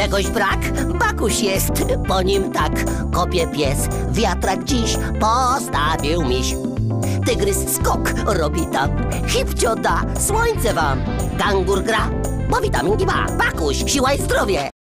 Czegoś brak? Bakuś jest, po nim tak kopie pies. Wiatrak dziś postawił miś. Tygrys skok robi tam, hipcio da słońce wam. Kangur gra, bo witaminki ma. Bakuś, siła i zdrowie.